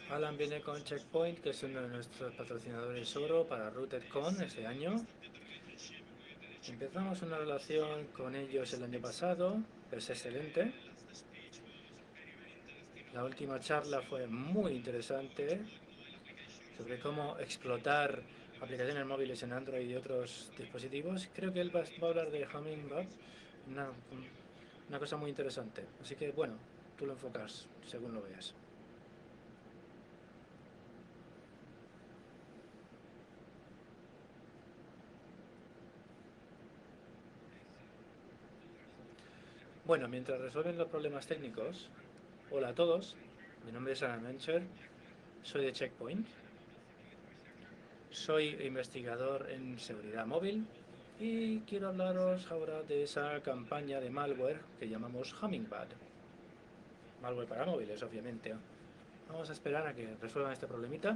Alan viene con Checkpoint, que es uno de nuestros patrocinadores oro para RootedCon este año. Empezamos una relación con ellos el año pasado, es excelente. La última charla fue muy interesante sobre cómo explotar aplicaciones móviles en Android y otros dispositivos. Creo que él va a hablar de Hummingbird, una, una cosa muy interesante. Así que, bueno, tú lo enfocas según lo veas. Bueno, mientras resuelven los problemas técnicos, hola a todos, mi nombre es Alan Mencher, soy de Checkpoint, soy investigador en seguridad móvil y quiero hablaros ahora de esa campaña de malware que llamamos Hummingbird. Malware para móviles, obviamente. Vamos a esperar a que resuelvan este problemita.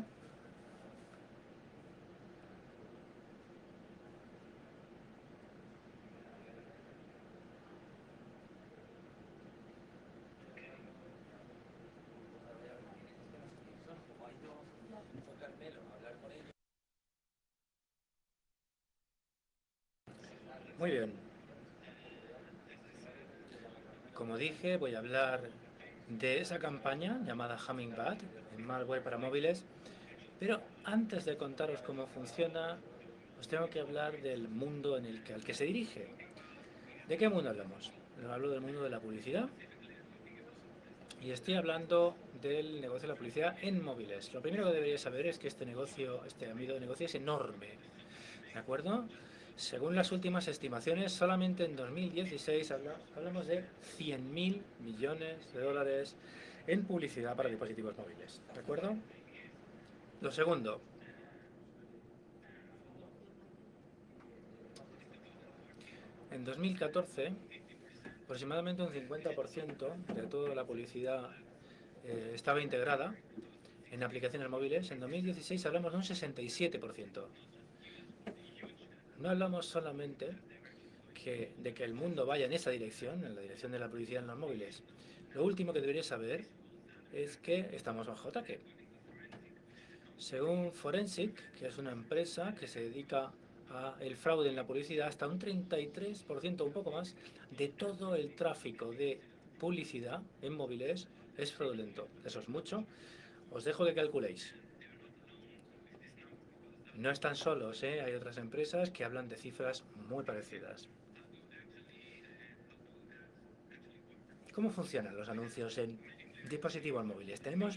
Muy bien. Como dije, voy a hablar de esa campaña llamada Hummingbird, en malware para móviles. Pero antes de contaros cómo funciona, os tengo que hablar del mundo al que se dirige. ¿De qué mundo hablamos? Hablo del mundo de la publicidad y estoy hablando del negocio de la publicidad en móviles. Lo primero que deberíais saber es que este ámbito de negocio es enorme, ¿de acuerdo? Según las últimas estimaciones, solamente en 2016 hablamos de 100.000 millones de dólares en publicidad para dispositivos móviles, ¿de acuerdo? Lo segundo, en 2014 aproximadamente un 50% de toda la publicidad estaba integrada en aplicaciones móviles. En 2016 hablamos de un 67%. No hablamos solamente de que el mundo vaya en esa dirección, en la dirección de la publicidad en los móviles. Lo último que deberías saber es que estamos bajo ataque. Según Forensic, que es una empresa que se dedica al fraude en la publicidad, hasta un 33%, un poco más, de todo el tráfico de publicidad en móviles es fraudulento. Eso es mucho. Os dejo que calculéis. No están solos, ¿eh? Hay otras empresas que hablan de cifras muy parecidas. ¿Cómo funcionan los anuncios en dispositivos móviles? Tenemos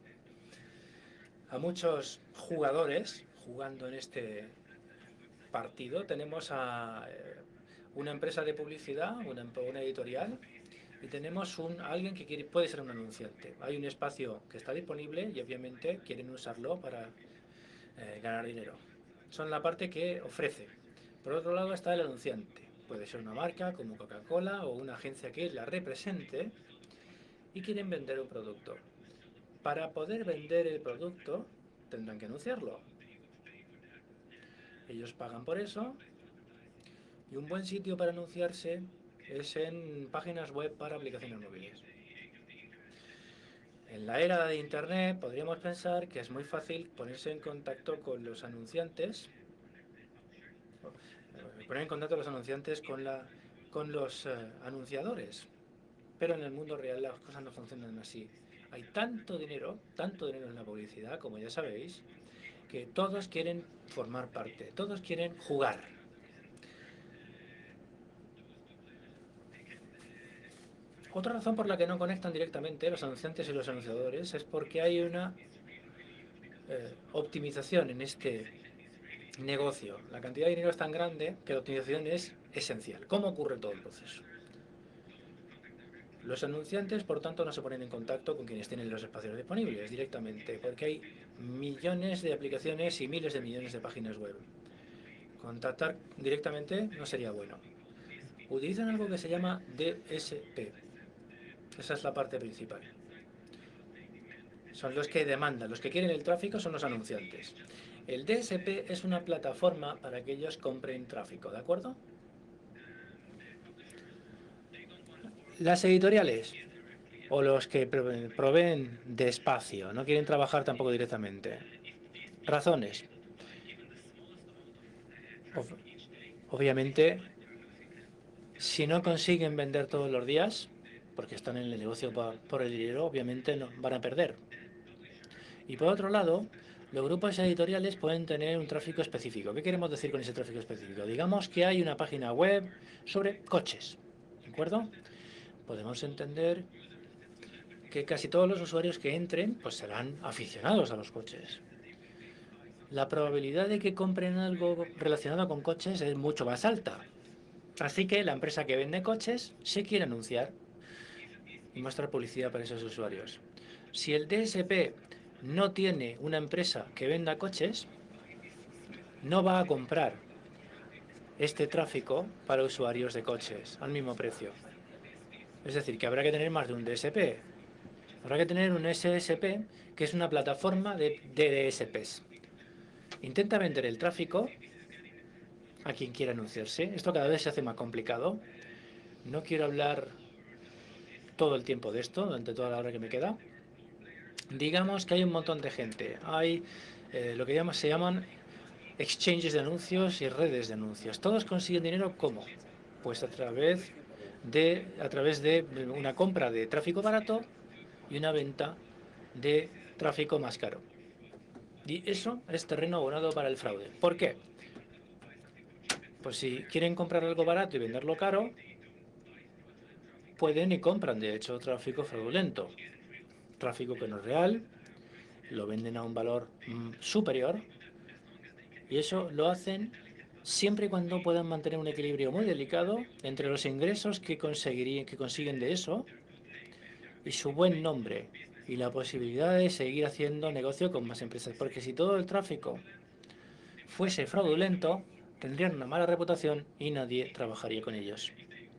a muchos jugadores jugando en este partido. Tenemos a una empresa de publicidad, una editorial, y tenemos alguien que puede ser un anunciante. Hay un espacio que está disponible y obviamente quieren usarlo para ganar dinero. Son la parte que ofrece. Por otro lado está el anunciante. Puede ser una marca como Coca-Cola o una agencia que la represente y quieren vender un producto. Para poder vender el producto tendrán que anunciarlo. Ellos pagan por eso y un buen sitio para anunciarse es en páginas web para aplicaciones móviles. En la era de Internet podríamos pensar que es muy fácil ponerse en contacto con los anunciantes, poner en contacto a los anunciantes con los anunciadores, pero en el mundo real las cosas no funcionan así. Hay tanto dinero en la publicidad, como ya sabéis, que todos quieren formar parte, todos quieren jugar. Otra razón por la que no conectan directamente los anunciantes y los anunciadores es porque hay una optimización en este negocio. La cantidad de dinero es tan grande que la optimización es esencial. ¿Cómo ocurre todo el proceso? Los anunciantes, por tanto, no se ponen en contacto con quienes tienen los espacios disponibles directamente, porque hay millones de aplicaciones y miles de millones de páginas web. Contactar directamente no sería bueno. Utilizan algo que se llama DSP. Esa es la parte principal. Son los que demandan, los que quieren el tráfico son los anunciantes. El DSP es una plataforma para que ellos compren tráfico, ¿de acuerdo? Las editoriales o los que proveen de espacio, no quieren trabajar tampoco directamente. Razones. Obviamente, si no consiguen vender todos los días, porque están en el negocio por el dinero, obviamente no, van a perder. Y por otro lado, los grupos editoriales pueden tener un tráfico específico. ¿Qué queremos decir con ese tráfico específico? Digamos que hay una página web sobre coches, ¿de acuerdo? Podemos entender que casi todos los usuarios que entren pues serán aficionados a los coches. La probabilidad de que compren algo relacionado con coches es mucho más alta. Así que la empresa que vende coches se quiere anunciar y mostrar publicidad para esos usuarios. Si el DSP no tiene una empresa que venda coches, no va a comprar este tráfico para usuarios de coches al mismo precio. Es decir, que habrá que tener más de un DSP. Habrá que tener un SSP, que es una plataforma de DSPs. Intenta vender el tráfico a quien quiera anunciarse. Esto cada vez se hace más complicado. No quiero hablar todo el tiempo de esto, durante toda la hora que me queda. Digamos que hay un montón de gente. Hay lo que se llaman exchanges de anuncios y redes de anuncios. Todos consiguen dinero, ¿cómo? Pues a través de una compra de tráfico barato y una venta de tráfico más caro. Y eso es terreno abonado para el fraude. ¿Por qué? Pues si quieren comprar algo barato y venderlo caro, pueden y compran, de hecho, tráfico fraudulento. Tráfico que no es real, lo venden a un valor superior y eso lo hacen siempre y cuando puedan mantener un equilibrio muy delicado entre los ingresos que consiguen de eso y su buen nombre y la posibilidad de seguir haciendo negocio con más empresas. Porque si todo el tráfico fuese fraudulento, tendrían una mala reputación y nadie trabajaría con ellos.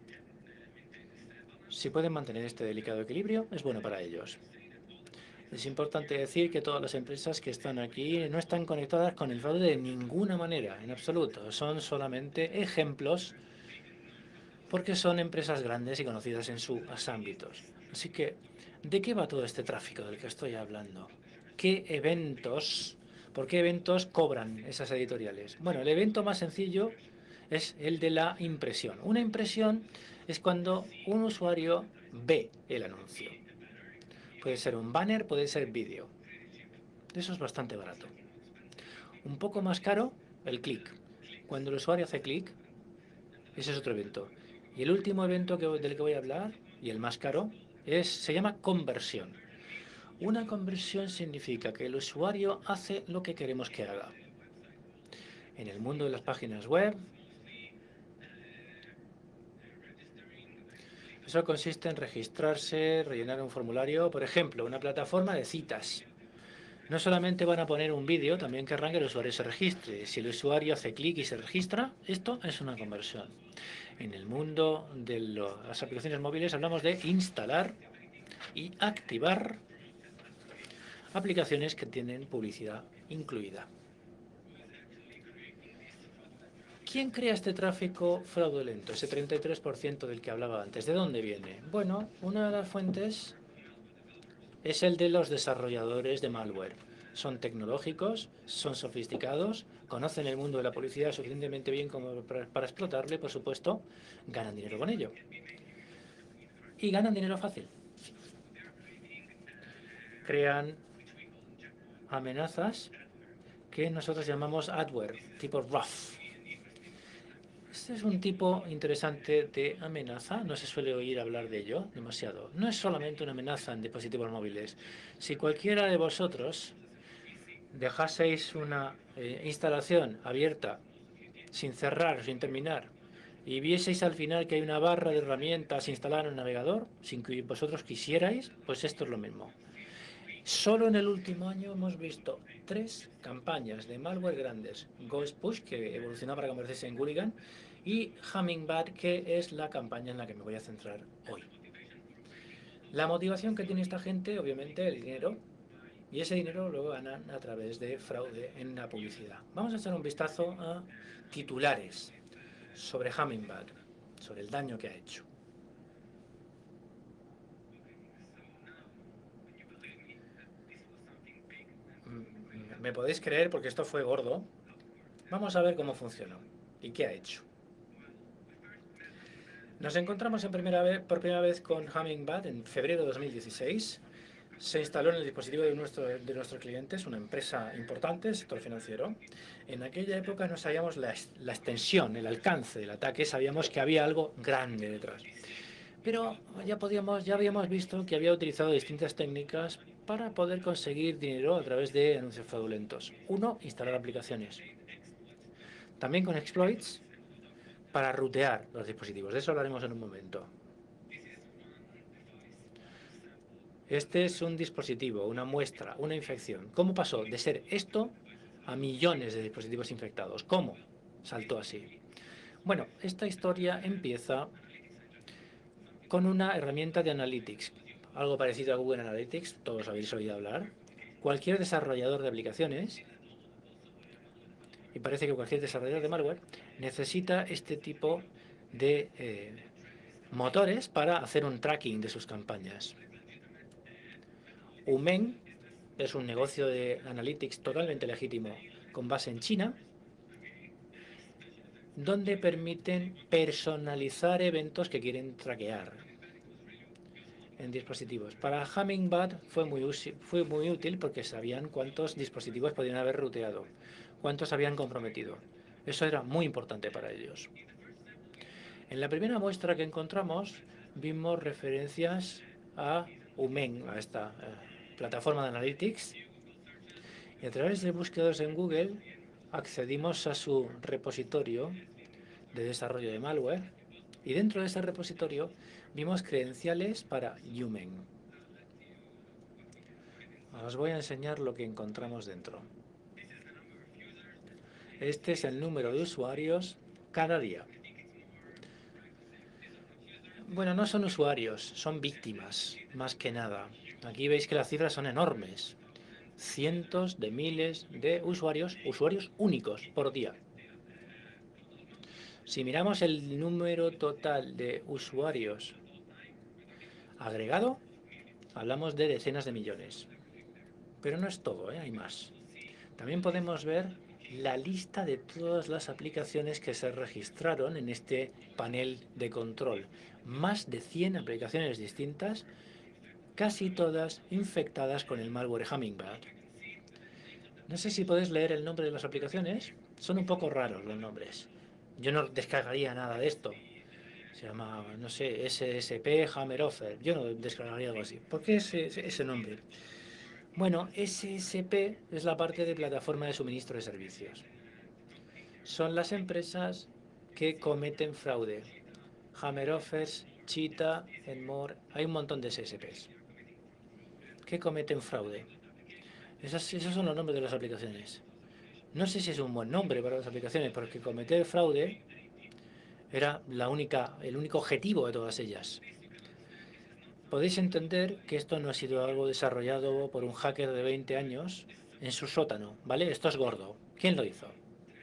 Si pueden mantener este delicado equilibrio, es bueno para ellos. Es importante decir que todas las empresas que están aquí no están conectadas con el fraude de ninguna manera, en absoluto. Son solamente ejemplos porque son empresas grandes y conocidas en sus ámbitos. Así que, ¿de qué va todo este tráfico del que estoy hablando? ¿Por qué eventos cobran esas editoriales? Bueno, el evento más sencillo es el de la impresión. Una impresión es cuando un usuario ve el anuncio. Puede ser un banner, puede ser vídeo. Eso es bastante barato. Un poco más caro, el clic. Cuando el usuario hace clic, ese es otro evento. Y el último evento del que voy a hablar, y el más caro, se llama conversión. Una conversión significa que el usuario hace lo que queremos que haga. En el mundo de las páginas web, eso consiste en registrarse, rellenar un formulario, por ejemplo, una plataforma de citas. No solamente van a poner un vídeo, también querrán que el usuario se registre. Si el usuario hace clic y se registra, esto es una conversión. En el mundo de las aplicaciones móviles hablamos de instalar y activar aplicaciones que tienen publicidad incluida. ¿Quién crea este tráfico fraudulento, ese 33% del que hablaba antes? ¿De dónde viene? Bueno, una de las fuentes es el de los desarrolladores de malware. Son tecnológicos, son sofisticados, conocen el mundo de la publicidad suficientemente bien como para explotarlo y, por supuesto, ganan dinero con ello. Y ganan dinero fácil. Crean amenazas que nosotros llamamos adware, tipo rough. Este es un tipo interesante de amenaza, no se suele oír hablar de ello demasiado. No es solamente una amenaza en dispositivos móviles. Si cualquiera de vosotros dejaseis una instalación abierta, sin cerrar, sin terminar, y vieseis al final que hay una barra de herramientas instalada en el navegador, sin que vosotros quisierais, pues esto es lo mismo. Solo en el último año hemos visto 3 campañas de malware grandes. Ghost Push, que evolucionó para convertirse en Hooligan, y Hummingbird, que es la campaña en la que me voy a centrar hoy. La motivación que tiene esta gente, obviamente, el dinero, y ese dinero lo ganan a través de fraude en la publicidad. Vamos a echar un vistazo a titulares sobre Hummingbird, sobre el daño que ha hecho. me podéis creer porque esto fue gordo. Vamos a ver cómo funcionó y qué ha hecho. Nos encontramos por primera vez con Hummingbird en febrero de 2016. Se instaló en el dispositivo de nuestros clientes, una empresa importante del sector financiero. En aquella época no sabíamos la extensión, el alcance del ataque, sabíamos que había algo grande detrás. Pero ya habíamos visto que había utilizado distintas técnicas para poder conseguir dinero a través de anuncios fraudulentos. Uno, instalar aplicaciones. También con exploits para rutear los dispositivos. De eso hablaremos en un momento. Este es un dispositivo, una muestra, una infección. ¿Cómo pasó de ser esto a millones de dispositivos infectados? ¿Cómo saltó así? Bueno, esta historia empieza con una herramienta de Analytics, algo parecido a Google Analytics, todos habéis oído hablar. Cualquier desarrollador de aplicaciones, y parece que cualquier desarrollador de malware, necesita este tipo de motores para hacer un tracking de sus campañas. Umeng es un negocio de Analytics totalmente legítimo con base en China, donde permiten personalizar eventos que quieren traquear en dispositivos. Para Hummingbird fue muy útil porque sabían cuántos dispositivos podían haber ruteado, cuántos habían comprometido. Eso era muy importante para ellos. En la primera muestra que encontramos vimos referencias a Umeng, a esta plataforma de Analytics, y a través de búsquedas en Google accedimos a su repositorio de desarrollo de malware y dentro de ese repositorio vimos credenciales para Umeng. Os voy a enseñar lo que encontramos dentro. Este es el número de usuarios cada día. Bueno, no son usuarios, son víctimas, más que nada. Aquí veis que las cifras son enormes. Cientos de miles de usuarios únicos por día. Si miramos el número total de usuarios agregado, hablamos de decenas de millones. Pero no es todo, hay más. También podemos ver la lista de todas las aplicaciones que se registraron en este panel de control. Más de 100 aplicaciones distintas, casi todas infectadas con el malware Hummingbird. No sé si podéis leer el nombre de las aplicaciones. Son un poco raros los nombres. Yo no descargaría nada de esto. Se llama, no sé, SSP Hammer Offer. Yo no descargaría algo así. ¿Por qué ese nombre? Bueno, SSP es la parte de plataforma de suministro de servicios. Son las empresas que cometen fraude. Hammer Offers, Cheetah, Enmore, hay un montón de SSPs que cometen fraude. Esos son los nombres de las aplicaciones. No sé si es un buen nombre para las aplicaciones, porque cometer fraude era el único objetivo de todas ellas. Podéis entender que esto no ha sido algo desarrollado por un hacker de 20 años en su sótano, ¿vale? Esto es gordo. ¿Quién lo hizo?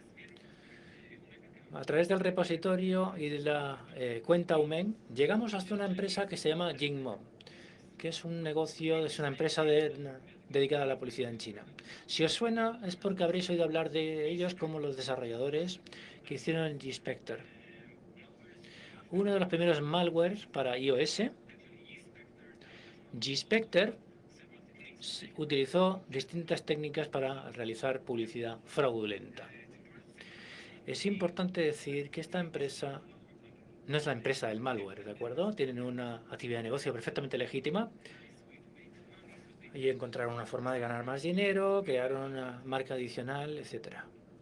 A través del repositorio y de la cuenta Umeng, llegamos hasta una empresa que se llama Jingmo, que es un negocio, es una empresa dedicada a la publicidad en China. Si os suena, es porque habréis oído hablar de ellos como los desarrolladores que hicieron Gspector. Uno de los primeros malwares para iOS. Gspector utilizó distintas técnicas para realizar publicidad fraudulenta. Es importante decir que esta empresa no es la empresa del malware, ¿de acuerdo? Tienen una actividad de negocio perfectamente legítima y encontraron una forma de ganar más dinero, crearon una marca adicional, etc.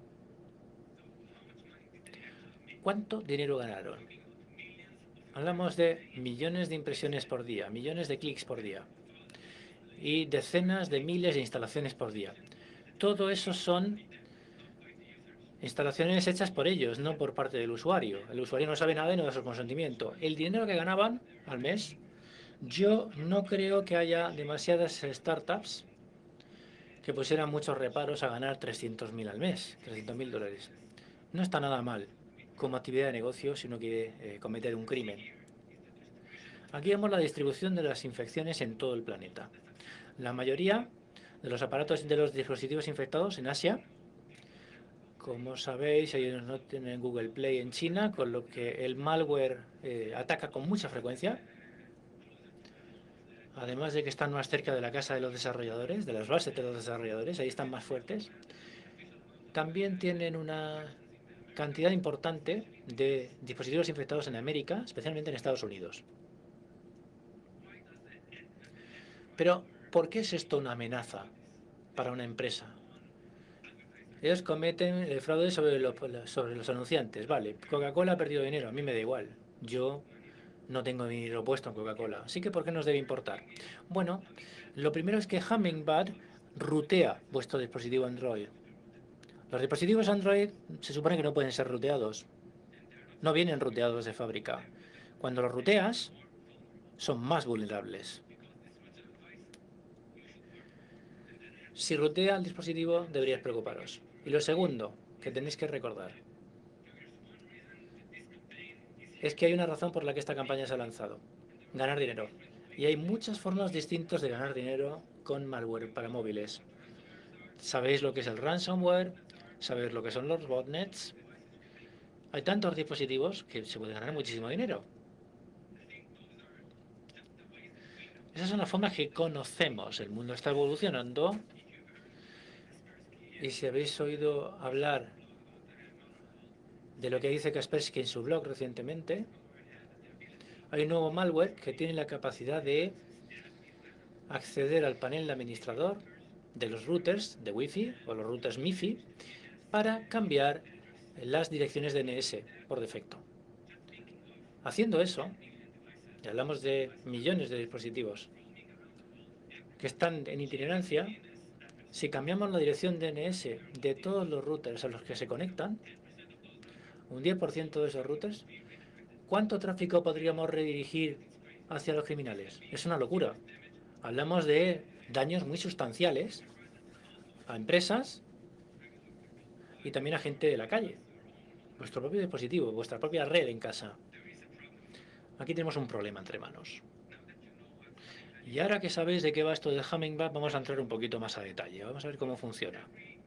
¿Cuánto dinero ganaron? Hablamos de millones de impresiones por día, millones de clics por día y decenas de miles de instalaciones por día. Todo eso son instalaciones hechas por ellos, no por parte del usuario. El usuario no sabe nada y no da su consentimiento. El dinero que ganaban al mes, yo no creo que haya demasiadas startups que pusieran muchos reparos a ganar 300.000 al mes, 300.000 dólares. No está nada mal como actividad de negocio si uno quiere cometer un crimen. Aquí vemos la distribución de las infecciones en todo el planeta. La mayoría de los aparatos de los dispositivos infectados en Asia. Como sabéis, ellos no tienen Google Play en China, con lo que el malware ataca con mucha frecuencia. Además de que están más cerca de la casa de los desarrolladores, de las bases de los desarrolladores, ahí están más fuertes. También tienen una cantidad importante de dispositivos infectados en América, especialmente en Estados Unidos. Pero, ¿por qué es esto una amenaza para una empresa? Ellos cometen el fraude sobre los anunciantes. Vale, Coca-Cola ha perdido dinero, a mí me da igual. Yo no tengo dinero puesto en Coca-Cola, así que ¿por qué nos debe importar? Bueno, lo primero es que Hummingbird rutea vuestro dispositivo Android. Los dispositivos Android se supone que no pueden ser ruteados. No vienen ruteados de fábrica. Cuando los ruteas, son más vulnerables. Si rutea el dispositivo, deberíais preocuparos. Y lo segundo que tenéis que recordar es que hay una razón por la que esta campaña se ha lanzado. Ganar dinero. Y hay muchas formas distintas de ganar dinero con malware para móviles. Sabéis lo que es el ransomware, sabéis lo que son los botnets. Hay tantos dispositivos que se puede ganar muchísimo dinero. Esas son las formas que conocemos. El mundo está evolucionando. Y si habéis oído hablar de lo que dice Kaspersky en su blog recientemente, hay un nuevo malware que tiene la capacidad de acceder al panel de administrador de los routers de Wi-Fi o los routers MiFi para cambiar las direcciones DNS por defecto. Haciendo eso, y hablamos de millones de dispositivos que están en itinerancia, si cambiamos la dirección DNS de todos los routers a los que se conectan, un 10% de esos routers, ¿cuánto tráfico podríamos redirigir hacia los criminales? Es una locura. Hablamos de daños muy sustanciales a empresas y también a gente de la calle. Vuestro propio dispositivo, vuestra propia red en casa. Aquí tenemos un problema entre manos. Y ahora que sabéis de qué va esto del Hummingbird, vamos a entrar un poquito más a detalle. Vamos a ver cómo funciona.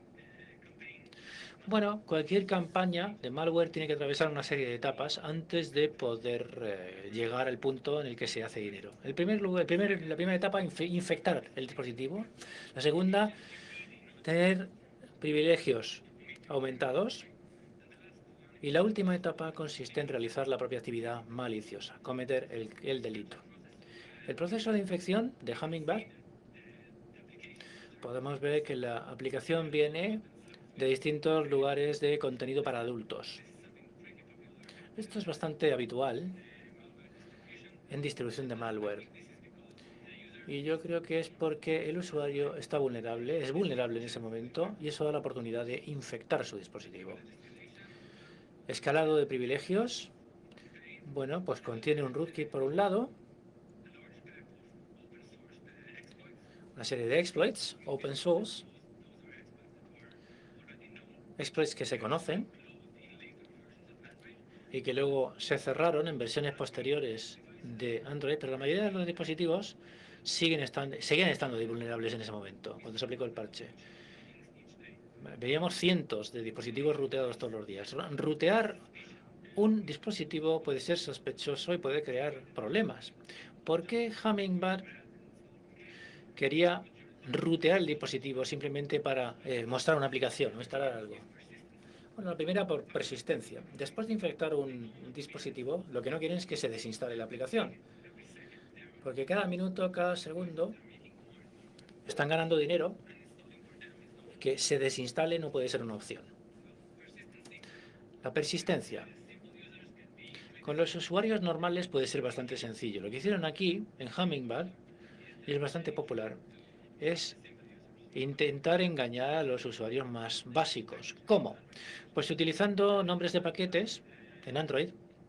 Bueno, cualquier campaña de malware tiene que atravesar una serie de etapas antes de poder llegar al punto en el que se hace dinero. La primera etapa, infectar el dispositivo. La segunda, tener privilegios aumentados. Y la última etapa consiste en realizar la propia actividad maliciosa, cometer el delito. El proceso de infección de Hummingbird, podemos ver que la aplicación viene de distintos lugares de contenido para adultos. Esto es bastante habitual en distribución de malware. Y yo creo que es porque el usuario es vulnerable en ese momento, y eso da la oportunidad de infectar su dispositivo. Escalado de privilegios. Bueno, pues contiene un rootkit por un lado, una serie de exploits open source, exploits que se conocen y que luego se cerraron en versiones posteriores de Android, pero la mayoría de los dispositivos seguían estando vulnerables en ese momento, cuando se aplicó el parche. Veíamos cientos de dispositivos ruteados todos los días. Rutear un dispositivo puede ser sospechoso y puede crear problemas. ¿Por qué Hummingbird quería rutear el dispositivo simplemente para mostrar una aplicación o instalar algo? Bueno, la primera por persistencia. Después de infectar un dispositivo, lo que no quieren es que se desinstale la aplicación. Porque cada minuto, cada segundo, están ganando dinero. Que se desinstale no puede ser una opción. La persistencia. Con los usuarios normales puede ser bastante sencillo. Lo que hicieron aquí, en Hummingbird, y es bastante popular, es intentar engañar a los usuarios más básicos. ¿Cómo? Pues utilizando nombres de paquetes en Android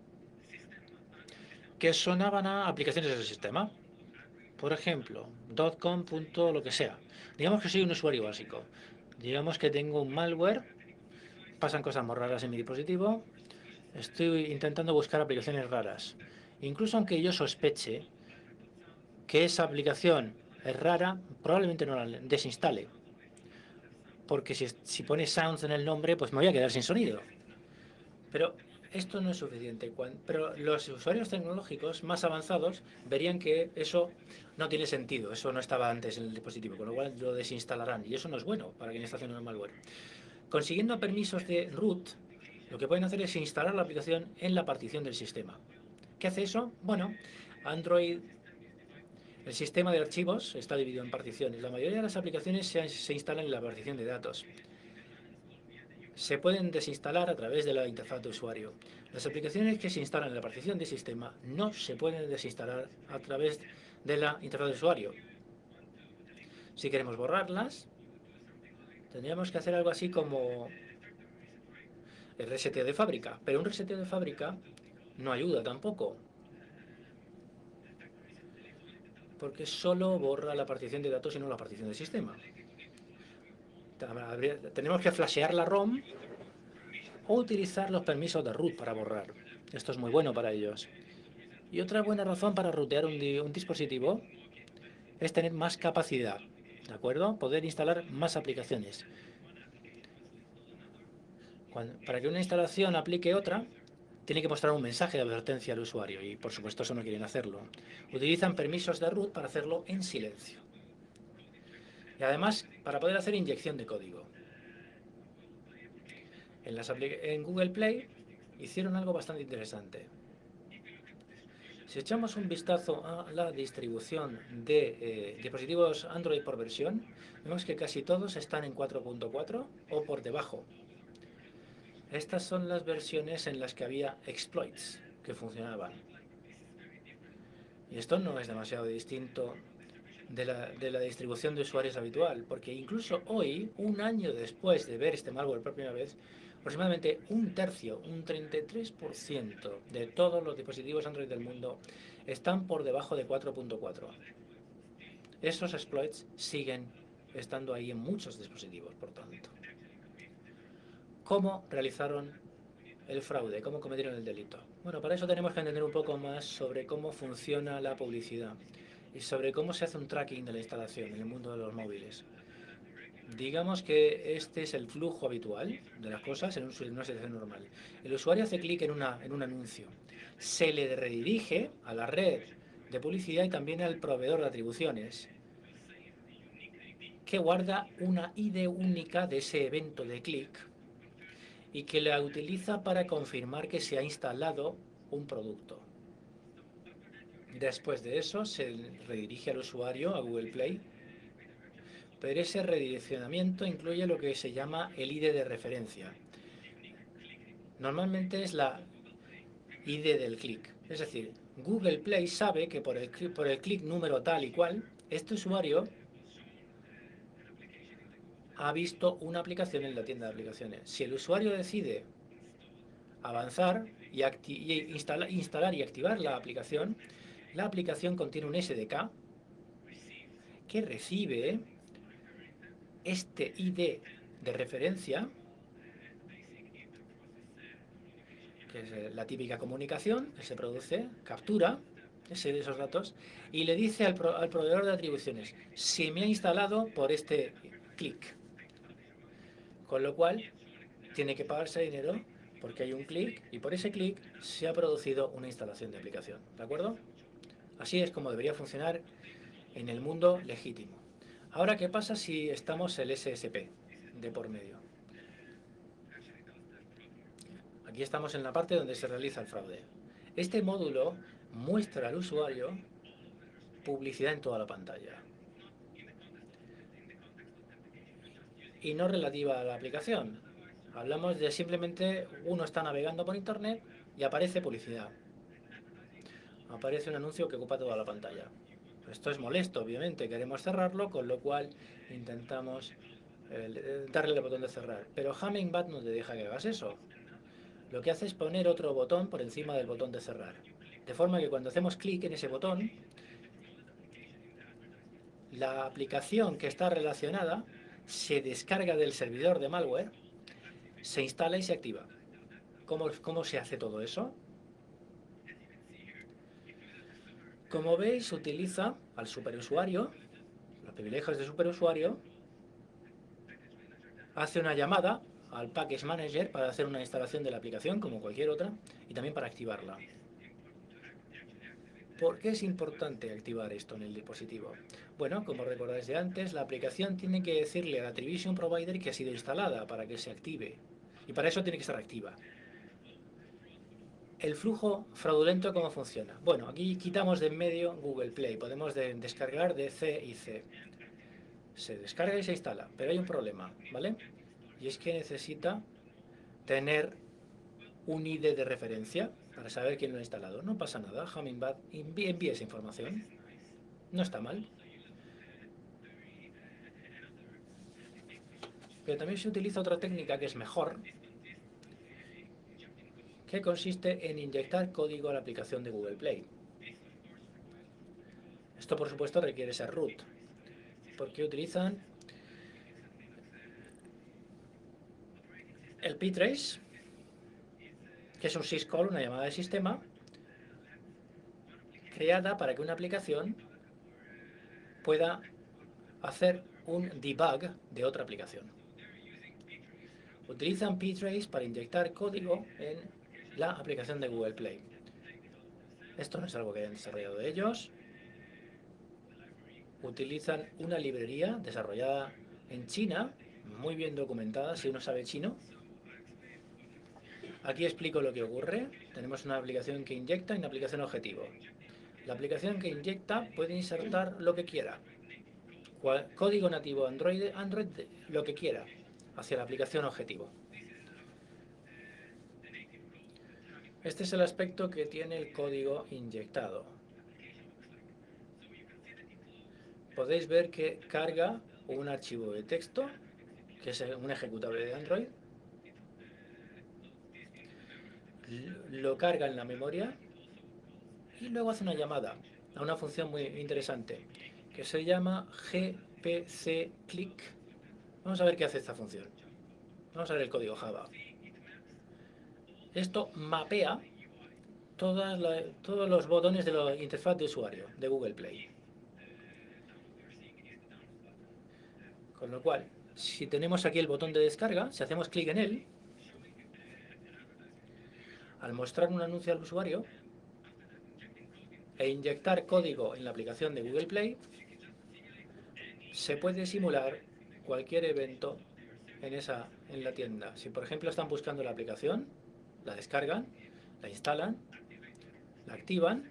que sonaban a aplicaciones del sistema. Por ejemplo, .com. Lo que sea. Digamos que soy un usuario básico. Digamos que tengo un malware, pasan cosas muy raras en mi dispositivo, estoy intentando buscar aplicaciones raras. Incluso aunque yo sospeche que esa aplicación es rara, probablemente no la desinstale. Porque si pone sounds en el nombre, pues me voy a quedar sin sonido. Pero esto no es suficiente. Pero los usuarios tecnológicos más avanzados verían que eso no tiene sentido. Eso no estaba antes en el dispositivo, con lo cual lo desinstalarán. Y eso no es bueno para quien está haciendo un malware. Consiguiendo permisos de root, lo que pueden hacer es instalar la aplicación en la partición del sistema. ¿Qué hace eso? Bueno, Android, el sistema de archivos está dividido en particiones. La mayoría de las aplicaciones se instalan en la partición de datos. Se pueden desinstalar a través de la interfaz de usuario. Las aplicaciones que se instalan en la partición de sistema no se pueden desinstalar a través de la interfaz de usuario. Si queremos borrarlas, tendríamos que hacer algo así como el reseteo de fábrica. Pero un reseteo de fábrica no ayuda tampoco, porque solo borra la partición de datos y no la partición del sistema. Tenemos que flashear la ROM o utilizar los permisos de root para borrar. Esto es muy bueno para ellos. Y otra buena razón para rootear un dispositivo es tener más capacidad, ¿de acuerdo? Poder instalar más aplicaciones. Para que una instalación aplique otra, tiene que mostrar un mensaje de advertencia al usuario y, por supuesto, eso no quieren hacerlo. Utilizan permisos de root para hacerlo en silencio. Y además, para poder hacer inyección de código. En Google Play hicieron algo bastante interesante. Si echamos un vistazo a la distribución de dispositivos Android por versión, vemos que casi todos están en 4.4 o por debajo. Estas son las versiones en las que había exploits que funcionaban. Y esto no es demasiado distinto de la distribución de usuarios habitual, porque incluso hoy, un año después de ver este malware por primera vez, aproximadamente un tercio, un 33% de todos los dispositivos Android del mundo están por debajo de 4.4. Esos exploits siguen estando ahí en muchos dispositivos, por tanto. ¿Cómo realizaron el fraude? ¿Cómo cometieron el delito? Bueno, para eso tenemos que entender un poco más sobre cómo funciona la publicidad y sobre cómo se hace un tracking de la instalación en el mundo de los móviles. Digamos que este es el flujo habitual de las cosas en una situación normal. El usuario hace clic en un anuncio. Se le redirige a la red de publicidad y también al proveedor de atribuciones, que guarda una ID única de ese evento de clic y que la utiliza para confirmar que se ha instalado un producto. Después de eso se redirige al usuario a Google Play, pero ese redireccionamiento incluye lo que se llama el ID de referencia. Normalmente es la ID del clic, es decir, Google Play sabe que por el clic número tal y cual, este usuario ha visto una aplicación en la tienda de aplicaciones. Si el usuario decide avanzar y instalar y activar la aplicación contiene un SDK que recibe este ID de referencia, que es la típica comunicación que se produce, captura esos datos y le dice al proveedor de atribuciones: se me ha instalado por este clic. Con lo cual, tiene que pagarse dinero porque hay un clic y por ese clic se ha producido una instalación de aplicación. ¿De acuerdo? Así es como debería funcionar en el mundo legítimo. Ahora, ¿qué pasa si estamos el SSP de por medio? Aquí estamos en la parte donde se realiza el fraude. Este módulo muestra al usuario publicidad en toda la pantalla. Y no relativa a la aplicación. Hablamos de simplemente uno está navegando por internet y aparece publicidad. Aparece un anuncio que ocupa toda la pantalla. Esto es molesto, obviamente, queremos cerrarlo, con lo cual intentamos darle el botón de cerrar. Pero Hummingbird no te deja que hagas eso. Lo que hace es poner otro botón por encima del botón de cerrar. De forma que cuando hacemos clic en ese botón, la aplicación que está relacionada se descarga del servidor de malware, se instala y se activa. ¿Cómo se hace todo eso? Como veis, utiliza al superusuario los privilegios de superusuario, hace una llamada al Package Manager para hacer una instalación de la aplicación como cualquier otra y también para activarla. ¿Por qué es importante activar esto en el dispositivo? Bueno, como recordáis de antes, la aplicación tiene que decirle al Attribution Provider que ha sido instalada para que se active. Y para eso tiene que estar activa. El flujo fraudulento, ¿cómo funciona? Bueno, aquí quitamos de en medio Google Play. Podemos descargar de C y C. Se descarga y se instala, pero hay un problema, ¿vale? Y es que necesita tener un ID de referencia para saber quién lo ha instalado. No pasa nada, Hummingbird envía esa información. No está mal. Pero también se utiliza otra técnica que es mejor, que consiste en inyectar código a la aplicación de Google Play. Esto, por supuesto, requiere ser root, porque utilizan el ptrace, que es un syscall, una llamada de sistema, creada para que una aplicación pueda hacer un debug de otra aplicación. Utilizan ptrace para inyectar código en la aplicación de Google Play. Esto no es algo que hayan desarrollado ellos. Utilizan una librería desarrollada en China, muy bien documentada si uno sabe chino. Aquí explico lo que ocurre. Tenemos una aplicación que inyecta y una aplicación objetivo. La aplicación que inyecta puede insertar lo que quiera. Código nativo Android, lo que quiera, hacia la aplicación objetivo. Este es el aspecto que tiene el código inyectado. Podéis ver que carga un archivo de texto, que es un ejecutable de Android. Lo carga en la memoria y luego hace una llamada a una función muy interesante que se llama gpc-click. Vamos a ver qué hace esta función. Vamos a ver el código Java. Esto mapea todos los botones de la interfaz de usuario de Google Play. Con lo cual, si tenemos aquí el botón de descarga, si hacemos clic en él, al mostrar un anuncio al usuario e inyectar código en la aplicación de Google Play, se puede simular cualquier evento en la tienda. Si, por ejemplo, están buscando la aplicación, la descargan, la instalan, la activan,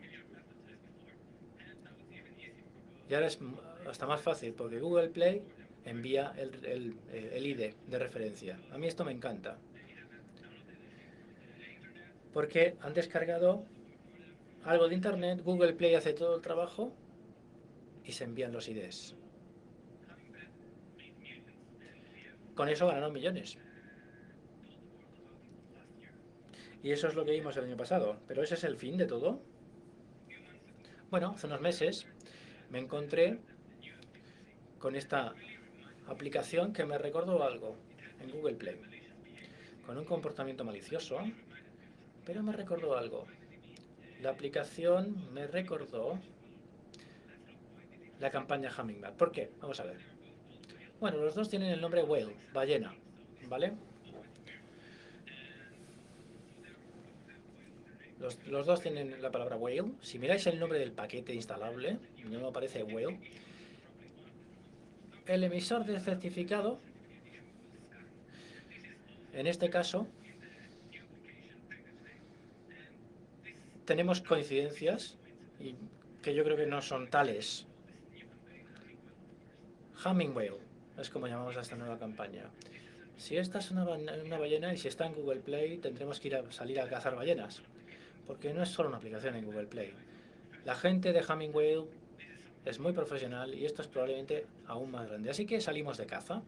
y ahora es hasta más fácil porque Google Play envía el ID de referencia. A mí esto me encanta, porque han descargado algo de Internet, Google Play hace todo el trabajo y se envían los IDs. Con eso ganaron millones. Y eso es lo que vimos el año pasado. Pero ese es el fin de todo. Bueno, hace unos meses me encontré con esta aplicación que me recordó algo en Google Play. Con un comportamiento malicioso, pero me recordó algo. La aplicación me recordó la campaña Hummingbird. ¿Por qué? Vamos a ver. Bueno, los dos tienen el nombre whale, ballena, ¿vale? Los dos tienen la palabra whale. Si miráis el nombre del paquete instalable, no aparece whale. El emisor del certificado, en este caso, tenemos coincidencias y que yo creo que no son tales. Humming whale es como llamamos a esta nueva campaña. Si esta es una ballena y si está en Google Play, tendremos que salir a cazar ballenas, porque no es solo una aplicación en Google Play. La gente de Humming whale es muy profesional y esto es probablemente aún más grande. Así que salimos de caza.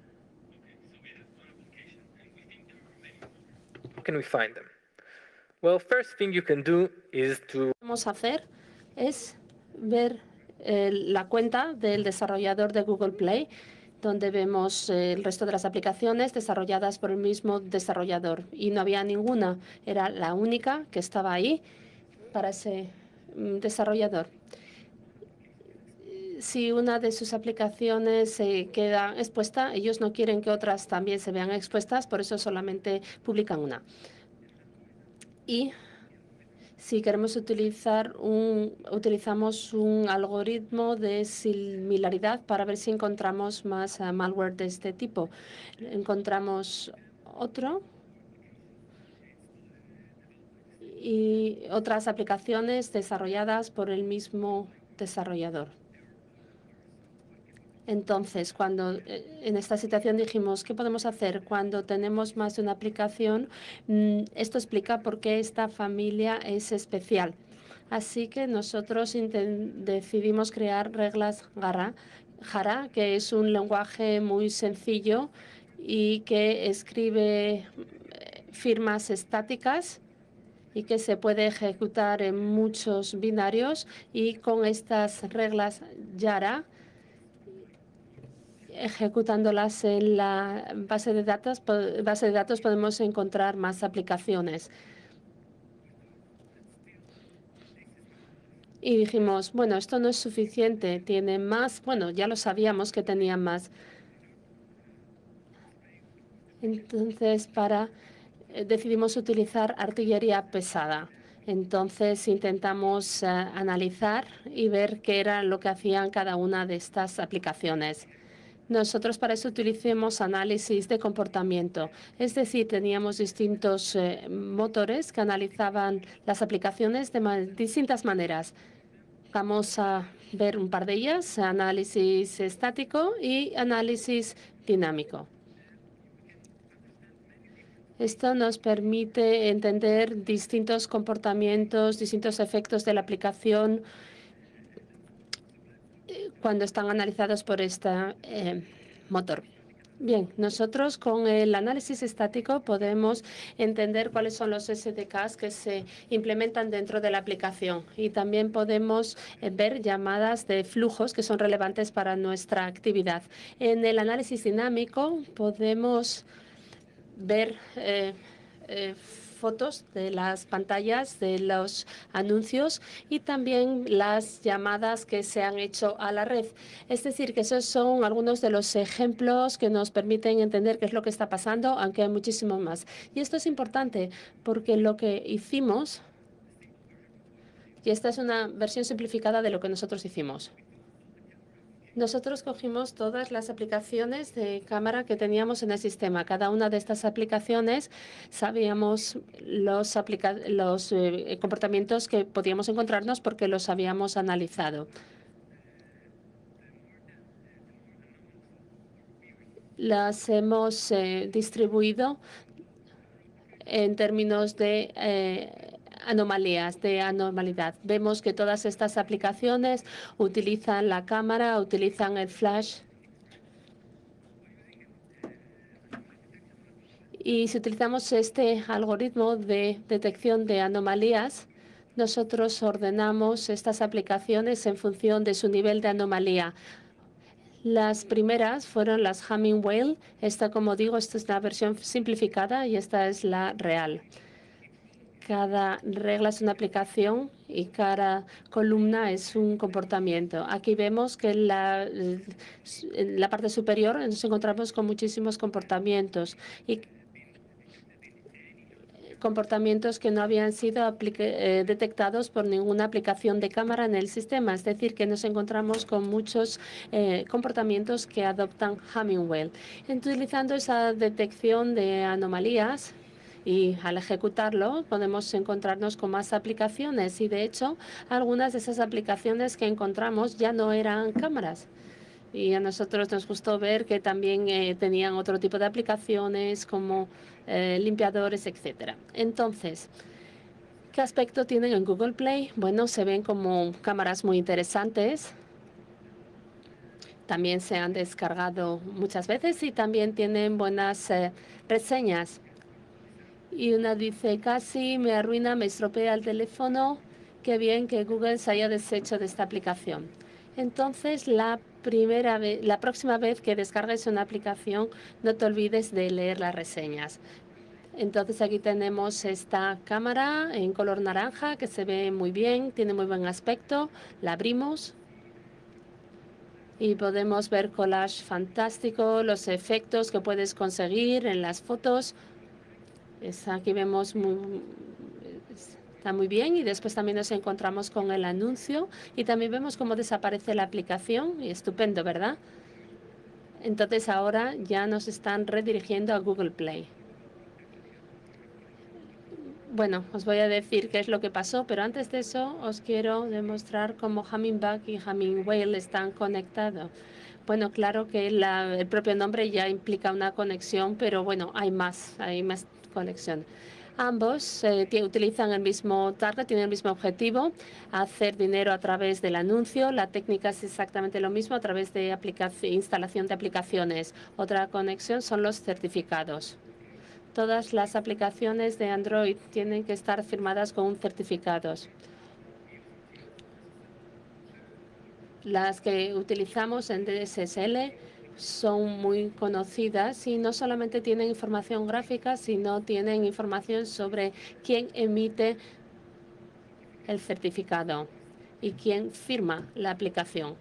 How can we find them? Well, first thing you can do is to... Lo que vamos a hacer es ver la cuenta del desarrollador de Google Play, donde vemos el resto de las aplicaciones desarrolladas por el mismo desarrollador. Y no había ninguna, era la única que estaba ahí para ese desarrollador. si una de sus aplicaciones se queda expuesta, ellos no quieren que otras también se vean expuestas, por eso solamente publican una. Y si queremos utilizamos un algoritmo de similaridad para ver si encontramos más malware de este tipo. Encontramos otro y otras aplicaciones desarrolladas por el mismo desarrollador. Entonces, cuando en esta situación dijimos, ¿qué podemos hacer cuando tenemos más de una aplicación? Esto explica por qué esta familia es especial. Así que nosotros decidimos crear reglas Jara, que es un lenguaje muy sencillo y que escribe firmas estáticas y que se puede ejecutar en muchos binarios, y con estas reglas Jara, ejecutándolas en la base de datos podemos encontrar más aplicaciones. Y dijimos, bueno, esto no es suficiente, tiene más. Bueno, ya lo sabíamos que tenían más. Entonces, decidimos utilizar artillería pesada. Entonces, intentamos analizar y ver qué era lo que hacían cada una de estas aplicaciones. Nosotros para eso utilizamos análisis de comportamiento. Es decir, teníamos distintos motores que analizaban las aplicaciones de distintas maneras. Vamos a ver un par de ellas: análisis estático y análisis dinámico. Esto nos permite entender distintos comportamientos, distintos efectos de la aplicación cuando están analizados por este motor. Bien, nosotros con el análisis estático podemos entender cuáles son los SDKs que se implementan dentro de la aplicación, y también podemos ver llamadas de flujos que son relevantes para nuestra actividad. En el análisis dinámico podemos ver fotos de las pantallas de los anuncios y también las llamadas que se han hecho a la red. Es decir, que esos son algunos de los ejemplos que nos permiten entender qué es lo que está pasando, aunque hay muchísimo más. Y esto es importante porque lo que hicimos, y esta es una versión simplificada de lo que nosotros hicimos. Nosotros cogimos todas las aplicaciones de cámara que teníamos en el sistema. Cada una de estas aplicaciones sabíamos los comportamientos que podíamos encontrarnos porque los habíamos analizado. Las hemos distribuido en términos de anormalidad. Vemos que todas estas aplicaciones utilizan la cámara, utilizan el flash. Y si utilizamos este algoritmo de detección de anomalías, nosotros ordenamos estas aplicaciones en función de su nivel de anomalía. Las primeras fueron las Humming Whale. Esta, como digo, esta es la versión simplificada y esta es la real. Cada regla es una aplicación y cada columna es un comportamiento. Aquí vemos que en la parte superior nos encontramos con muchísimos comportamientos y comportamientos que no habían sido detectados por ninguna aplicación de cámara en el sistema. Es decir, que nos encontramos con muchos comportamientos que adoptan Humming Whale. Utilizando esa detección de anomalías, y al ejecutarlo podemos encontrarnos con más aplicaciones, y de hecho algunas de esas aplicaciones que encontramos ya no eran cámaras. Y a nosotros nos gustó ver que también tenían otro tipo de aplicaciones como limpiadores, etcétera. Entonces, ¿qué aspecto tienen en Google Play? Bueno, se ven como cámaras muy interesantes. También se han descargado muchas veces y también tienen buenas reseñas. Y una dice, casi me arruina, me estropea el teléfono. Qué bien que Google se haya deshecho de esta aplicación. Entonces, la próxima vez que descargues una aplicación, no te olvides de leer las reseñas. Entonces, aquí tenemos esta cámara en color naranja que se ve muy bien, tiene muy buen aspecto. La abrimos. y podemos ver collage fantástico, los efectos que puedes conseguir en las fotos. Aquí vemos está muy bien, y después también nos encontramos con el anuncio y también vemos cómo desaparece la aplicación. Y estupendo, ¿verdad? Entonces ahora ya nos están redirigiendo a Google Play. Bueno, os voy a decir qué es lo que pasó, pero antes de eso os quiero demostrar cómo Hummingbird y Humming Whale están conectados. Bueno, claro que el propio nombre ya implica una conexión, pero bueno, hay más conexión. Ambos utilizan el mismo target, tienen el mismo objetivo, hacer dinero a través del anuncio. La técnica es exactamente lo mismo a través de instalación de aplicaciones. Otra conexión son los certificados. Todas las aplicaciones de Android tienen que estar firmadas con un certificado. Las que utilizamos en DSSL son muy conocidas y no solamente tienen información gráfica, sino tienen información sobre quién emite el certificado y quién firma la aplicación.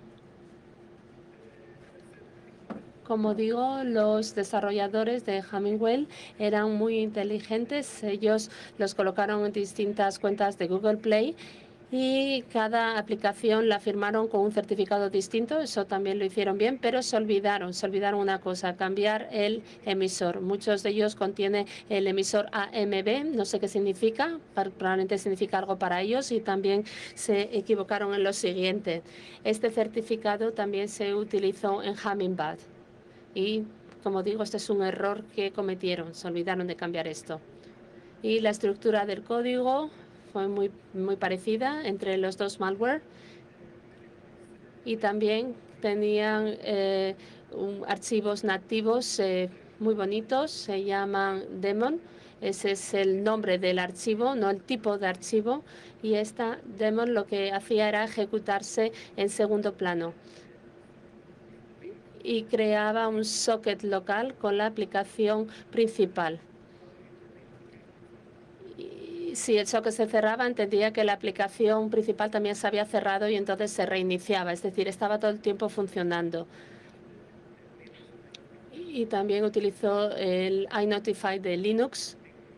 Como digo, los desarrolladores de Humming Whale eran muy inteligentes. Ellos los colocaron en distintas cuentas de Google Play y cada aplicación la firmaron con un certificado distinto. Eso también lo hicieron bien, pero se olvidaron una cosa, cambiar el emisor. Muchos de ellos contienen el emisor AMB, no sé qué significa, probablemente significa algo para ellos, y también se equivocaron en lo siguiente. Este certificado también se utilizó en Hummingbird. Y, como digo, este es un error que cometieron, se olvidaron de cambiar esto. Y la estructura del código fue muy parecida entre los dos malware. Y también tenían archivos nativos muy bonitos, se llaman daemon. Ese es el nombre del archivo, no el tipo de archivo. Y esta daemon lo que hacía era ejecutarse en segundo plano y creaba un socket local con la aplicación principal. Y si el socket se cerraba, entendía que la aplicación principal también se había cerrado y entonces se reiniciaba, es decir, estaba todo el tiempo funcionando. Y también utilizó el iNotify de Linux,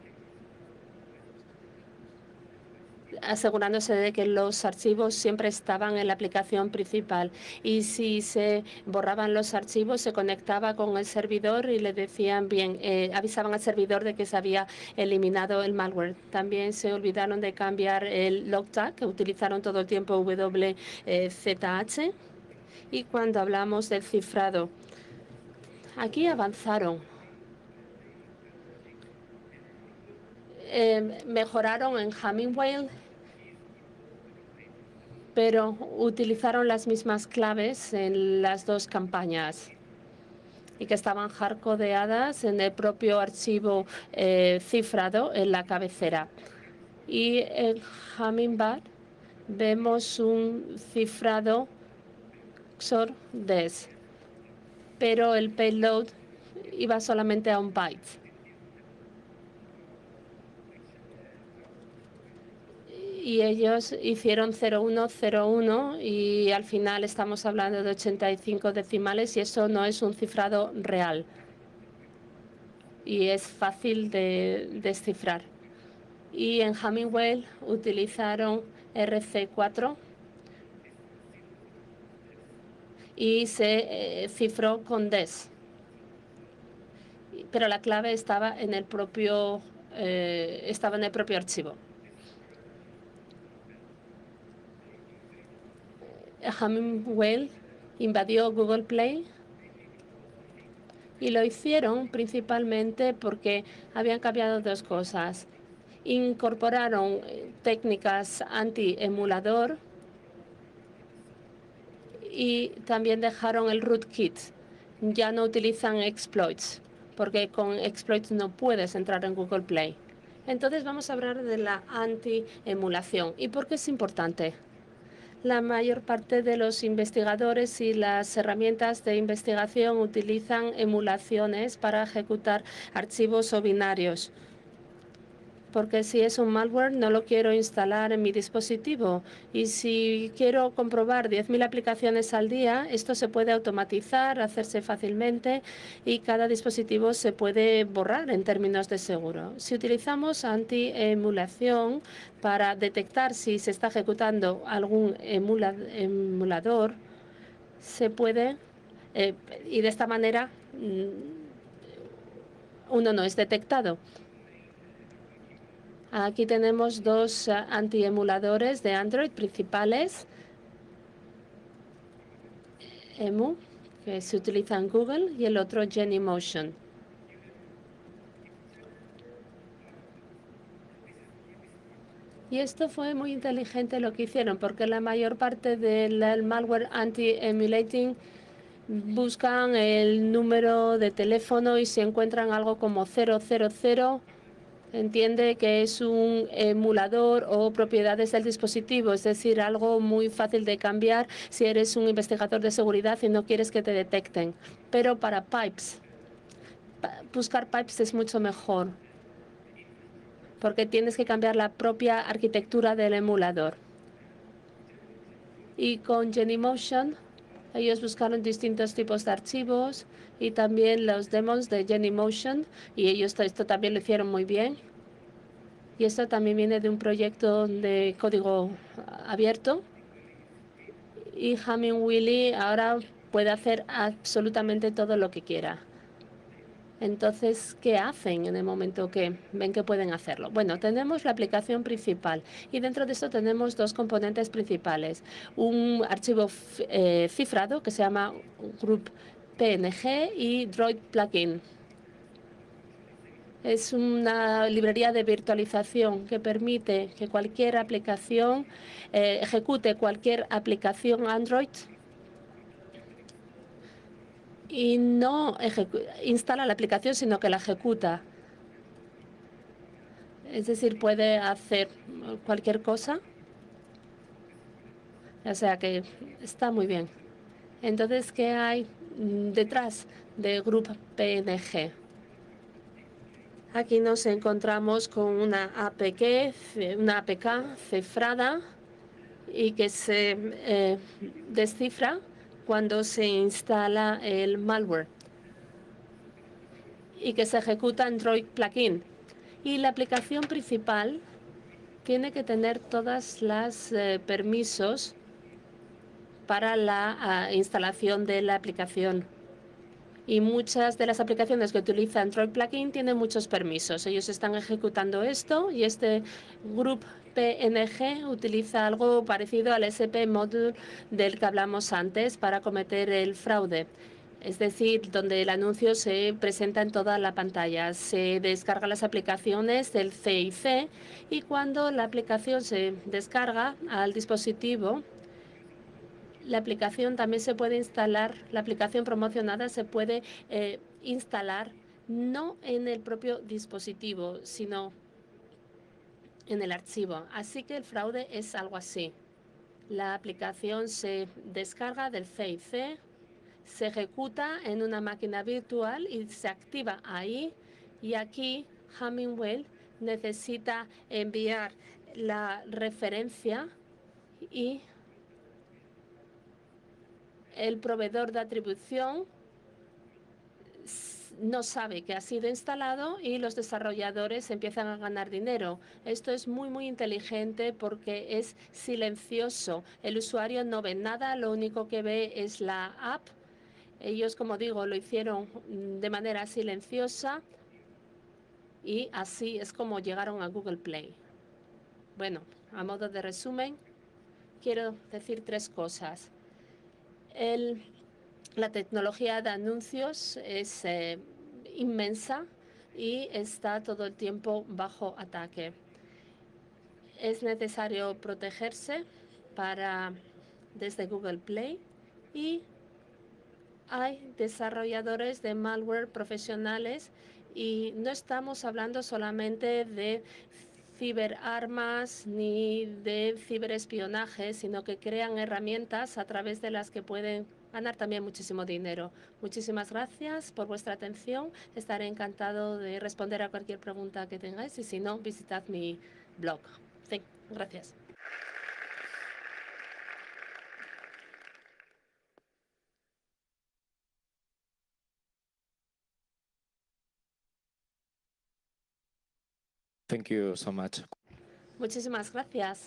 asegurándose de que los archivos siempre estaban en la aplicación principal. Y si se borraban los archivos, se conectaba con el servidor y le decían bien, avisaban al servidor de que se había eliminado el malware. También se olvidaron de cambiar el log tag, que utilizaron todo el tiempo WZH. Y cuando hablamos del cifrado, aquí avanzaron. Mejoraron en Humming Whale, pero utilizaron las mismas claves en las dos campañas y que estaban hardcodeadas en el propio archivo cifrado en la cabecera. Y en Hummingbird vemos un cifrado XOR-DES, pero el payload iba solamente a un byte. Y ellos hicieron 0101 y al final estamos hablando de 85 decimales y eso no es un cifrado real. Y es fácil de descifrar. Y en Humming Whale utilizaron RC4 y se cifró con DES. Pero la clave estaba en el propio archivo. Humming Whale invadió Google Play y lo hicieron principalmente porque habían cambiado dos cosas. Incorporaron técnicas anti-emulador y también dejaron el rootkit. Ya no utilizan exploits, porque con exploits no puedes entrar en Google Play. Entonces vamos a hablar de la anti-emulación. ¿Y por qué es importante? La mayor parte de los investigadores y las herramientas de investigación utilizan emulaciones para ejecutar archivos o binarios. porque si es un malware no lo quiero instalar en mi dispositivo. Y si quiero comprobar 10.000 aplicaciones al día, esto se puede automatizar, hacerse fácilmente y cada dispositivo se puede borrar en términos de seguro. Si utilizamos anti-emulación para detectar si se está ejecutando algún emulador, se puede, y de esta manera uno no es detectado. Aquí tenemos dos antiemuladores de Android principales, EMU, que se utiliza en Google, y el otro Genymotion. Y esto fue muy inteligente lo que hicieron, porque la mayor parte del malware anti-emulating buscan el número de teléfono y si encuentran algo como 000, entiende que es un emulador o propiedades del dispositivo, es decir, algo muy fácil de cambiar si eres un investigador de seguridad y no quieres que te detecten. Pero para pipes, buscar pipes es mucho mejor, porque tienes que cambiar la propia arquitectura del emulador. Y con Genymotion, ellos buscaron distintos tipos de archivos y también los demos de Genymotion, y ellos esto también lo hicieron muy bien. Y esto también viene de un proyecto de código abierto. Y Humming-Willy ahora puede hacer absolutamente todo lo que quiera. Entonces, ¿qué hacen en el momento que ven que pueden hacerlo? Bueno, tenemos la aplicación principal y dentro de esto tenemos dos componentes principales. Un archivo cifrado que se llama Group PNG y Droid Plugin. Es una librería de virtualización que permite que cualquier aplicación ejecute cualquier aplicación Android y no instala la aplicación, sino que la ejecuta. Es decir, puede hacer cualquier cosa. O sea que está muy bien. Entonces, ¿qué hay detrás de Group PNG? Aquí nos encontramos con una APK cifrada y que se descifra cuando se instala el malware y que se ejecuta en Droid Plugin. Y la aplicación principal tiene que tener todas las permisos para la instalación de la aplicación. Y muchas de las aplicaciones que utilizan Droid Plugin tienen muchos permisos. Ellos están ejecutando esto y este Group PNG utiliza algo parecido al SP Module del que hablamos antes para cometer el fraude. Es decir, donde el anuncio se presenta en toda la pantalla. Se descargan las aplicaciones del CIC y cuando la aplicación se descarga al dispositivo, la aplicación también se puede instalar, la aplicación promocionada se puede instalar no en el propio dispositivo, sino en el archivo. Así que el fraude es algo así. La aplicación se descarga del CIC, se ejecuta en una máquina virtual y se activa ahí. Y aquí Humming-Well necesita enviar la referencia y el proveedor de atribución no sabe que ha sido instalado y los desarrolladores empiezan a ganar dinero. Esto es muy inteligente porque es silencioso. El usuario no ve nada, lo único que ve es la app. Ellos, como digo, lo hicieron de manera silenciosa y así es como llegaron a Google Play. Bueno, a modo de resumen, quiero decir tres cosas. La tecnología de anuncios es inmensa y está todo el tiempo bajo ataque. Es necesario protegerse desde Google Play y hay desarrolladores de malware profesionales y no estamos hablando solamente de ciberarmas ni de ciberespionaje, sino que crean herramientas a través de las que pueden ganar también muchísimo dinero. Muchísimas gracias por vuestra atención. Estaré encantado de responder a cualquier pregunta que tengáis y si no, visitad mi blog. Sí, gracias. Thank you so much. Muchísimas gracias.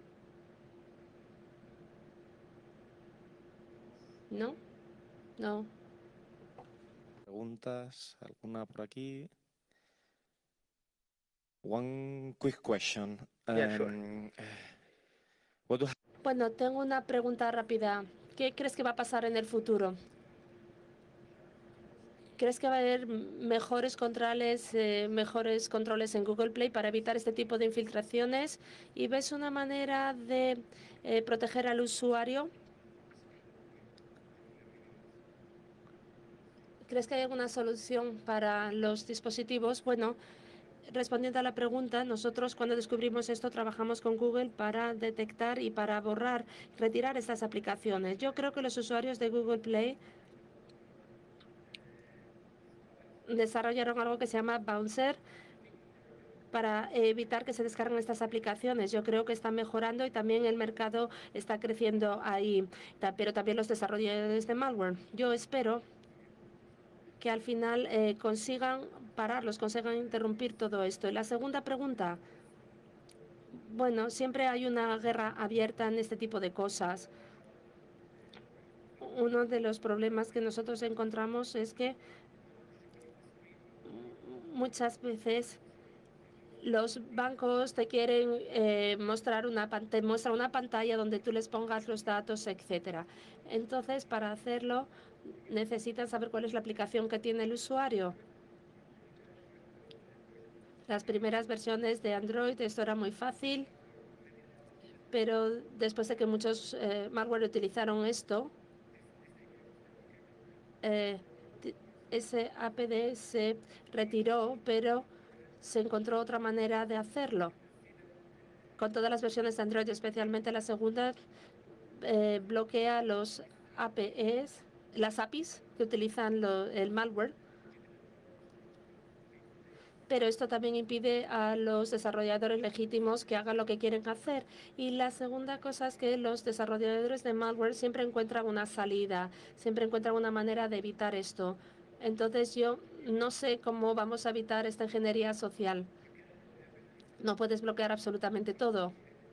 ¿No? No. Preguntas, alguna por aquí? One quick question. Yeah, sure. What do Bueno, tengo una pregunta rápida. ¿Qué crees que va a pasar en el futuro? ¿Crees que va a haber mejores controles en Google Play para evitar este tipo de infiltraciones? ¿Y ves una manera de proteger al usuario? ¿Crees que hay alguna solución para los dispositivos? Bueno, respondiendo a la pregunta, nosotros cuando descubrimos esto trabajamos con Google para detectar y para borrar, retirar estas aplicaciones. Yo creo que los usuarios de Google Play desarrollaron algo que se llama Bouncer para evitar que se descarguen estas aplicaciones. Yo creo que está mejorando y también el mercado está creciendo ahí, pero también los desarrolladores de malware. Yo espero que al final consigan pararlos, consigan interrumpir todo esto. Y la segunda pregunta, bueno, siempre hay una guerra abierta en este tipo de cosas. Uno de los problemas que nosotros encontramos es que muchas veces los bancos te quieren mostrar te muestran una pantalla donde tú les pongas los datos, etcétera. Entonces, para hacerlo, necesitan saber cuál es la aplicación que tiene el usuario. Las primeras versiones de Android, esto era muy fácil, pero después de que muchos malware utilizaron esto, ese APD se retiró, pero se encontró otra manera de hacerlo. Con todas las versiones de Android, especialmente la segunda, bloquea los APIs, las APIs que utilizan el malware. Pero esto también impide a los desarrolladores legítimos que hagan lo que quieren hacer. Y la segunda cosa es que los desarrolladores de malware siempre encuentran una salida, siempre encuentran una manera de evitar esto. Entonces yo no sé cómo vamos a evitar esta ingeniería social. No puedes bloquear absolutamente todo,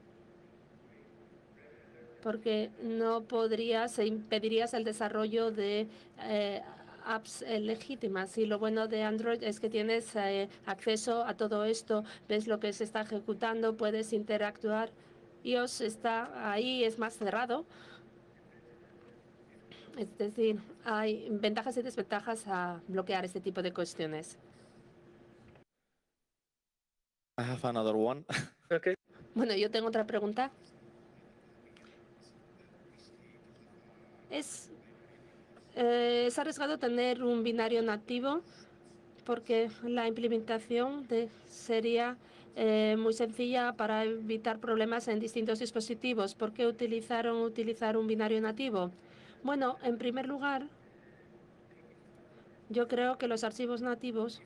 porque no podrías e impedirías el desarrollo de apps legítimas. Y lo bueno de Android es que tienes acceso a todo esto, ves lo que se está ejecutando, puedes interactuar. iOS está ahí, es más cerrado. Es decir, hay ventajas y desventajas a bloquear este tipo de cuestiones. I have another one. Okay. Bueno, yo tengo otra pregunta. Es arriesgado tener un binario nativo porque la implementación sería muy sencilla para evitar problemas en distintos dispositivos. ¿Por qué utilizar un binario nativo? Bueno, en primer lugar, yo creo que los archivos nativos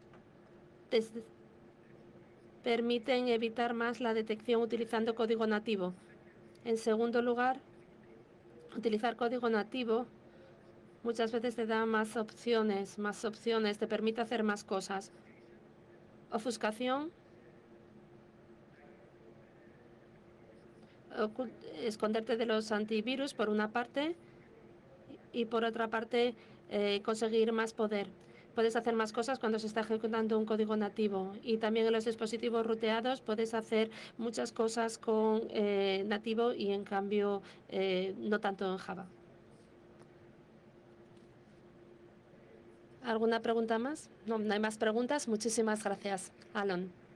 permiten evitar más la detección utilizando código nativo. En segundo lugar, utilizar código nativo muchas veces te da más opciones, te permite hacer más cosas. Ofuscación, esconderte de los antivirus por una parte y por otra parte conseguir más poder. Puedes hacer más cosas cuando se está ejecutando un código nativo y también en los dispositivos ruteados puedes hacer muchas cosas con nativo y en cambio no tanto en Java. ¿Alguna pregunta más? No, no hay más preguntas. Muchísimas gracias, Alon.